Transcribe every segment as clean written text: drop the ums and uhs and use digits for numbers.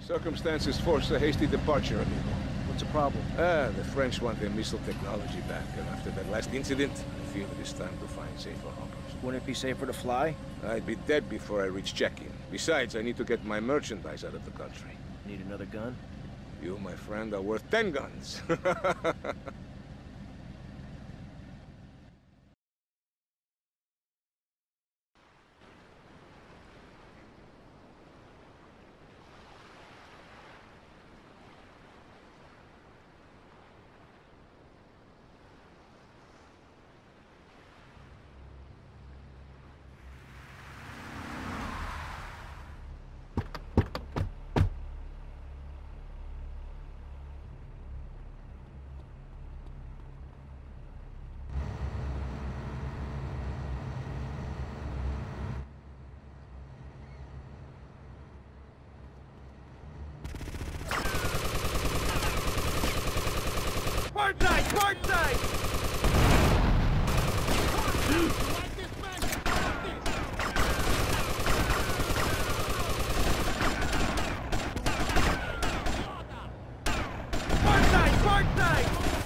Circumstances force a hasty departure, amigo. What's the problem? The French want their missile technology back, and after that last incident, I feel it is time to find safer harbors. Wouldn't it be safer to fly? I'd be dead before I reach check-in. Besides, I need to get my merchandise out of the country. Need another gun? You, my friend, are worth 10 guns. Port side! Port side! Port side! Port side!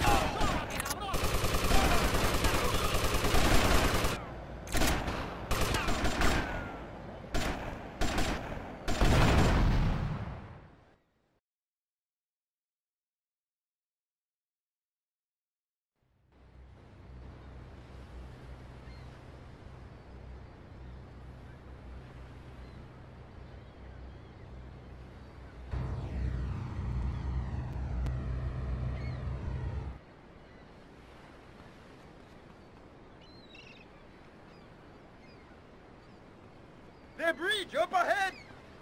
The bridge up ahead!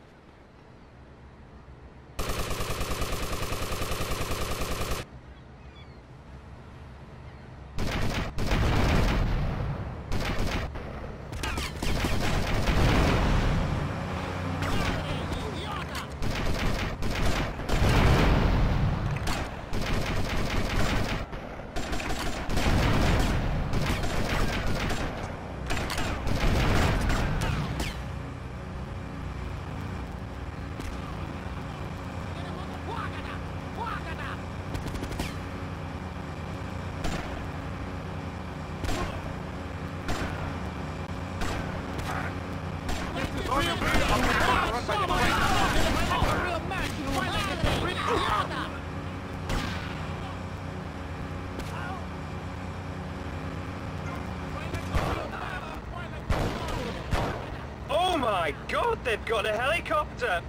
Oh my God, they've got a helicopter!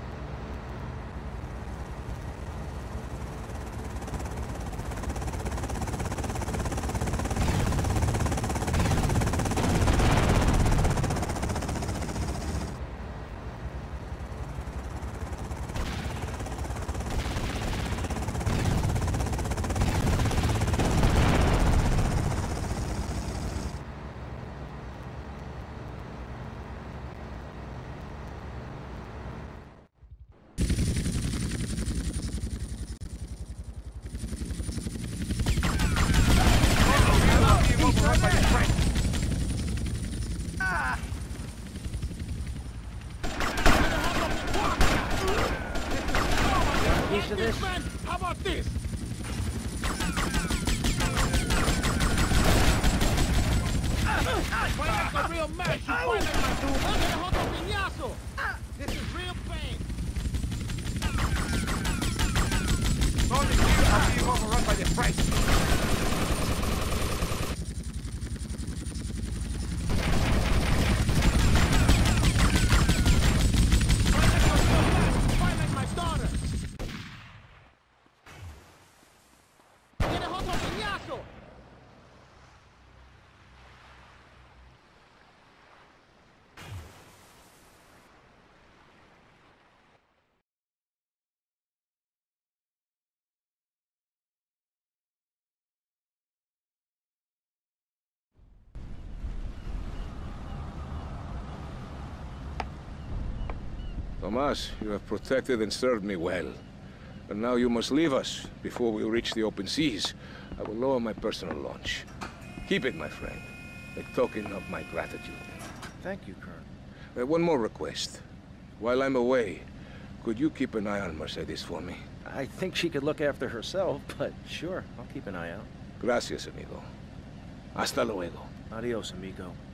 Piece of this? How about this? Fight like a real match, you fight like my dude. Dale otro piñazo. This is real pain. Only here are being overrun by the French. Fight like my daughter. Dale otro piñazo. Tomas, you have protected and served me well. But now you must leave us before we reach the open seas. I will lower my personal launch. Keep it, my friend, a token of my gratitude. Thank you, Colonel. One more request. While I'm away, Could you keep an eye on Mercedes for me? I think she could look after herself, but sure, I'll keep an eye out. Gracias, amigo. Hasta luego. Adios, amigo.